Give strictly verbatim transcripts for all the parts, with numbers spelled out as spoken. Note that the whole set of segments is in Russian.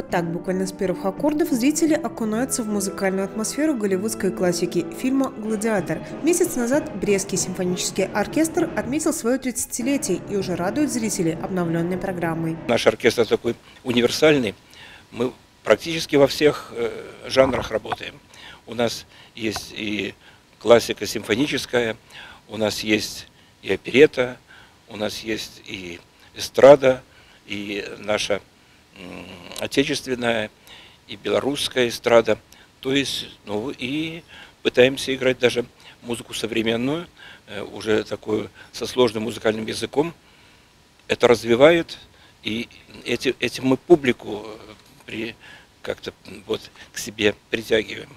Вот так, буквально с первых аккордов, зрители окунаются в музыкальную атмосферу голливудской классики – фильма «Гладиатор». Месяц назад Брестский симфонический оркестр отметил свое тридцатилетие и уже радует зрителей обновленной программой. Наш оркестр такой универсальный. Мы практически во всех жанрах работаем. У нас есть и классика симфоническая, у нас есть и оперетта, у нас есть и эстрада, и наша отечественная, и белорусская эстрада. То есть, ну, и пытаемся играть даже музыку современную, уже такую со сложным музыкальным языком. Это развивает, и эти, этим мы публику при, как-то вот к себе притягиваем.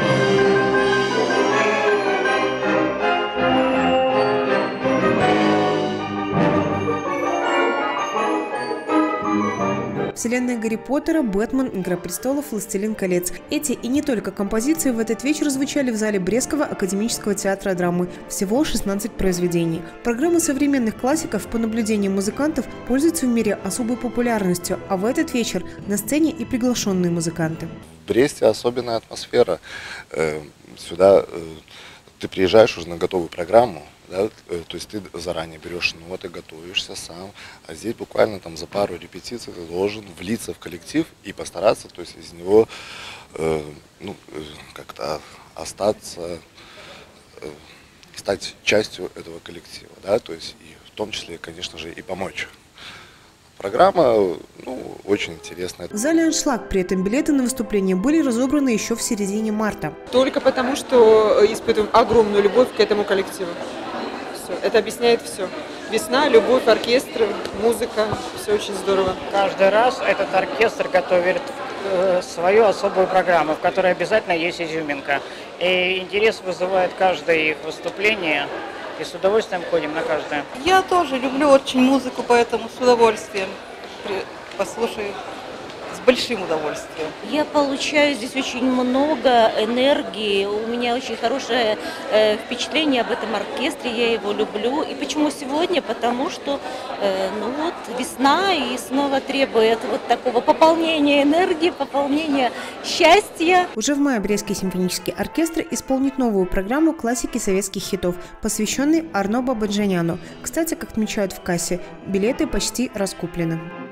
Вселенная Гарри Поттера, Бэтмен, Игра престолов, Властелин колец. Эти и не только композиции в этот вечер звучали в зале Брестского академического театра драмы. Всего шестнадцать произведений. Программа современных классиков, по наблюдениям музыкантов, пользуется в мире особой популярностью, а в этот вечер на сцене и приглашенные музыканты. В Бресте особенная атмосфера. Сюда ты приезжаешь уже на готовую программу. Да, то есть ты заранее берешь ноты, готовишься сам, а здесь буквально там за пару репетиций ты должен влиться в коллектив и постараться, то есть из него э, ну, как-то остаться, э, стать частью этого коллектива, да, то есть и в том числе, конечно же, и помочь. Программа, ну, очень интересная. В зале «Аншлаг» при этом билеты на выступление были разобраны еще в середине марта. Только потому, что испытываем огромную любовь к этому коллективу. Это объясняет все. Весна, любовь, оркестр, музыка, все очень здорово. Каждый раз этот оркестр готовит свою особую программу, в которой обязательно есть изюминка. И интерес вызывает каждое их выступление, и с удовольствием ходим на каждое. Я тоже люблю очень музыку, поэтому с удовольствием послушаю. С большим удовольствием. Я получаю здесь очень много энергии, у меня очень хорошее э, впечатление об этом оркестре, я его люблю. И почему сегодня? Потому что э, ну вот, весна и снова требует вот такого пополнения энергии, пополнения счастья. Уже в мае Брестский симфонический оркестр исполнит новую программу классики советских хитов, посвященной Арно Бабаджаняну. Кстати, как отмечают в кассе, билеты почти раскуплены.